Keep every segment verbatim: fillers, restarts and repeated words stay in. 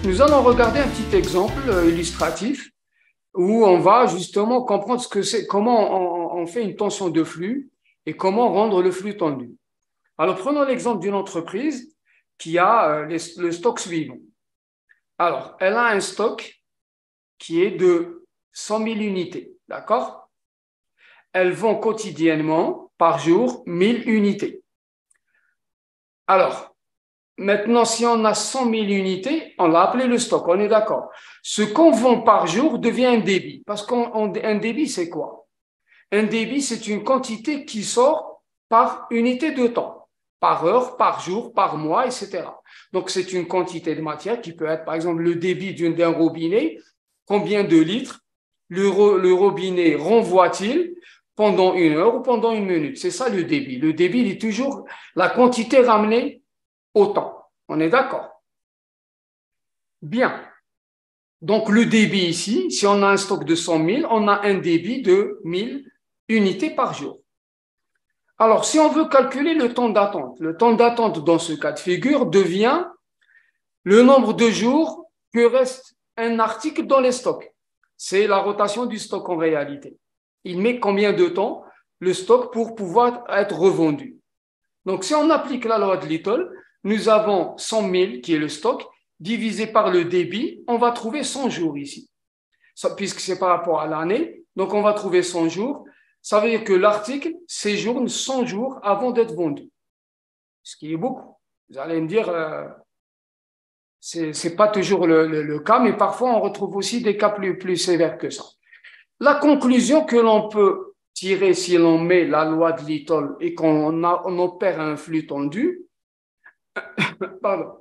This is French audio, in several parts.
Nous allons regarder un petit exemple illustratif où on va justement comprendre ce que c'est, comment on, on fait une tension de flux et comment rendre le flux tendu. Alors, prenons l'exemple d'une entreprise qui a les, le stock suivant. Alors, elle a un stock qui est de cent mille unités, d'accord? Elles vend quotidiennement, par jour, mille unités. Alors, maintenant, si on a cent mille unités, on l'a appelé le stock, on est d'accord. Ce qu'on vend par jour devient un débit. Parce qu'un débit, c'est quoi? Un débit, c'est une quantité qui sort par unité de temps, par heure, par jour, par mois, et cetera. Donc, c'est une quantité de matière qui peut être, par exemple, le débit d'un robinet. Combien de litres le, le robinet renvoie-t-il pendant une heure ou pendant une minute? C'est ça le débit. Le débit, il est toujours la quantité ramenée au temps. On est d'accord? Bien. Donc, le débit ici, si on a un stock de cent mille, on a un débit de mille unités par jour. Alors, si on veut calculer le temps d'attente, le temps d'attente dans ce cas de figure devient le nombre de jours que reste un article dans les stocks. C'est la rotation du stock en réalité. Il met combien de temps le stock pour pouvoir être revendu. Donc, si on applique la loi de Little, nous avons cent mille qui est le stock, divisé par le débit, on va trouver cent jours ici. Puisque c'est par rapport à l'année, donc on va trouver cent jours. Ça veut dire que l'article séjourne cent jours avant d'être vendu. Ce qui est beaucoup. Vous allez me dire, euh, ce n'est pas toujours le, le, le cas, mais parfois on retrouve aussi des cas plus, plus sévères que ça. La conclusion que l'on peut tirer si l'on met la loi de Little et qu'on on opère un flux tendu, pardon.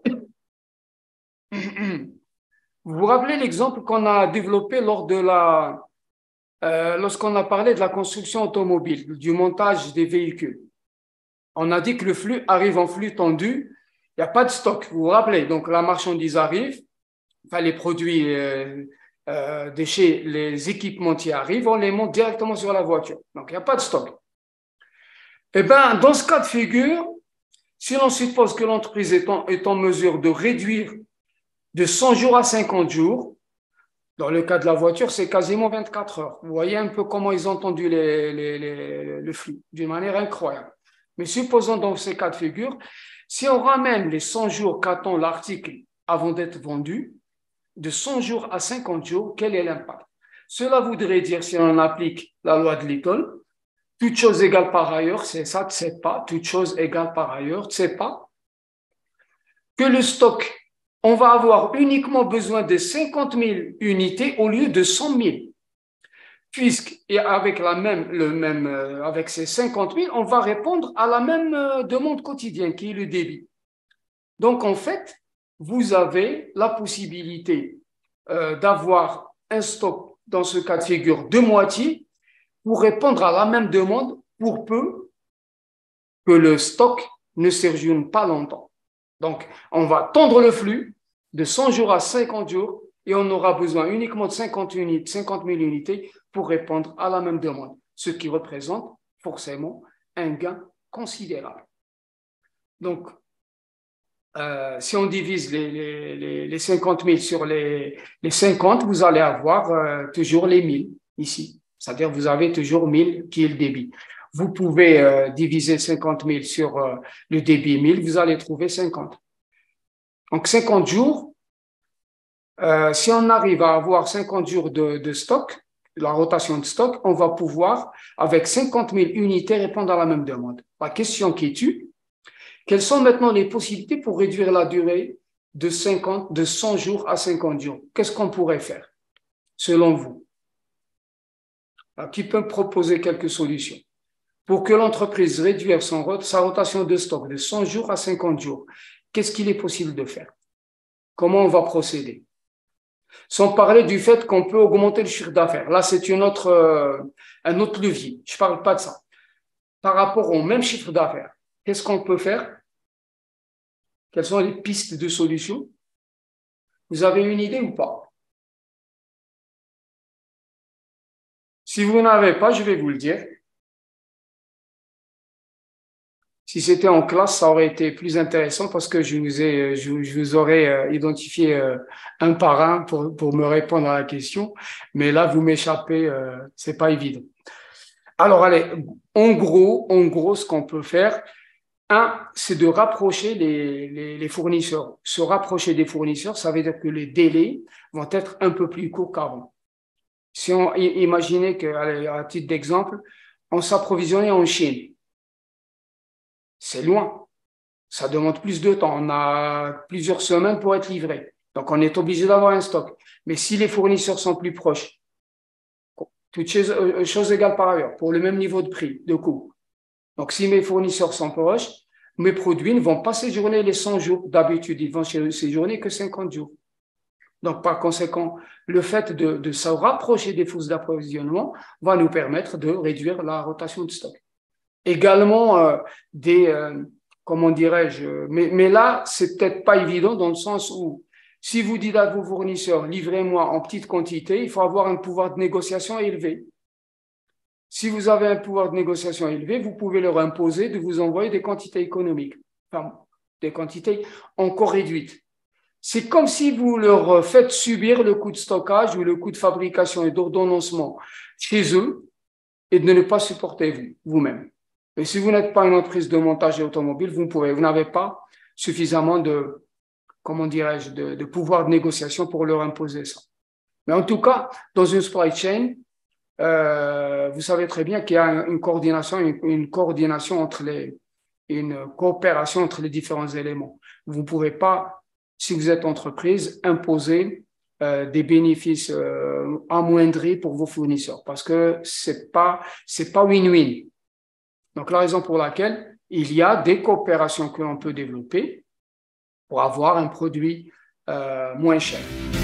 Vous vous rappelez l'exemple qu'on a développé lors de la, euh, lorsqu'on a parlé de la construction automobile, du montage des véhicules. On a dit que le flux arrive en flux tendu, il n'y a pas de stock, vous vous rappelez. Donc la marchandise arrive, enfin les produits euh, euh, de chez les équipementiers arrivent, on les monte directement sur la voiture. Donc il n'y a pas de stock. Eh bien, dans ce cas de figure, si l'on suppose que l'entreprise est en, est en mesure de réduire de cent jours à cinquante jours, dans le cas de la voiture, c'est quasiment vingt-quatre heures. Vous voyez un peu comment ils ont tendu les, les, les, le flux, d'une manière incroyable. Mais supposons dans ces cas de figure, si on ramène les cent jours qu'attend l'article avant d'être vendu, de cent jours à cinquante jours, quel est l'impact? Cela voudrait dire, si on applique la loi de Little, toute chose égale par ailleurs, c'est ça, tu ne sais pas, toute chose égale par ailleurs, tu ne sais pas, que le stock, on va avoir uniquement besoin de cinquante mille unités au lieu de cent mille. Puisque, et avec, la même, le même, euh, avec ces cinquante mille, on va répondre à la même euh, demande quotidienne qui est le débit. Donc, en fait, vous avez la possibilité euh, d'avoir un stock, dans ce cas de figure, de moitié pour répondre à la même demande pour peu que le stock ne séjourne pas longtemps. Donc, on va tendre le flux de cent jours à cinquante jours et on aura besoin uniquement de cinquante mille unités pour répondre à la même demande, ce qui représente forcément un gain considérable. Donc, euh, si on divise les, les, les cinquante mille sur les, les cinquante, vous allez avoir euh, toujours les mille ici. C'est-à-dire vous avez toujours mille qui est le débit. Vous pouvez euh, diviser cinquante mille sur euh, le débit mille, vous allez trouver cinquante. Donc, cinquante jours, euh, si on arrive à avoir cinquante jours de, de stock, la rotation de stock, on va pouvoir, avec cinquante mille unités, répondre à la même demande. La question qui tue, quelles sont maintenant les possibilités pour réduire la durée de, cinquante, de cent jours à cinquante jours? Qu'est-ce qu'on pourrait faire, selon vous? Alors, qui peut proposer quelques solutions? Pour que l'entreprise réduise son, sa rotation de stock de cent jours à cinquante jours, qu'est-ce qu'il est possible de faire? Comment on va procéder? Sans parler du fait qu'on peut augmenter le chiffre d'affaires. Là, c'est une autre, euh, un autre levier. Je ne parle pas de ça. Par rapport au même chiffre d'affaires, qu'est-ce qu'on peut faire? Quelles sont les pistes de solutions? Vous avez une idée ou pas? Si vous n'avez pas, je vais vous le dire. Si c'était en classe, ça aurait été plus intéressant parce que je vous ai, je, je vous aurais euh, identifié euh, un par un pour, pour me répondre à la question. Mais là, vous m'échappez, euh, c'est pas évident. Alors, allez, en gros, en gros, ce qu'on peut faire, un, c'est de rapprocher les, les, les fournisseurs. Se rapprocher des fournisseurs, ça veut dire que les délais vont être un peu plus courts qu'avant. Si on imaginait que, allez, à titre d'exemple, on s'approvisionnait en Chine, c'est loin. Ça demande plus de temps. On a plusieurs semaines pour être livré. Donc, on est obligé d'avoir un stock. Mais si les fournisseurs sont plus proches, toutes choses égales par ailleurs, pour le même niveau de prix, de coût. Donc, si mes fournisseurs sont proches, mes produits ne vont pas séjourner les cent jours. D'habitude, ils vont séjourner que cinquante jours. Donc, par conséquent, le fait de, de se rapprocher des fours d'approvisionnement va nous permettre de réduire la rotation de stock. Également, euh, des, euh, comment dirais-je, mais, mais là, c'est peut-être pas évident dans le sens où si vous dites à vos fournisseurs, livrez-moi en petite quantité, il faut avoir un pouvoir de négociation élevé. Si vous avez un pouvoir de négociation élevé, vous pouvez leur imposer de vous envoyer des quantités économiques, enfin, des quantités encore réduites. C'est comme si vous leur faites subir le coût de stockage ou le coût de fabrication et d'ordonnancement chez eux et de ne pas supporter vous, vous-même. Et si vous n'êtes pas une entreprise de montage automobile, vous pourrez, vous n'avez pas suffisamment de, comment dirais-je, de, de pouvoir de négociation pour leur imposer ça. Mais en tout cas, dans une supply chain, euh, vous savez très bien qu'il y a une coordination, une, une coordination entre les, une coopération entre les différents éléments. Vous ne pouvez pas, si vous êtes entreprise, imposer euh, des bénéfices euh, amoindris pour vos fournisseurs parce que c'est pas, c'est pas win-win. Donc, la raison pour laquelle il y a des coopérations que l'on peut développer pour avoir un produit euh, moins cher.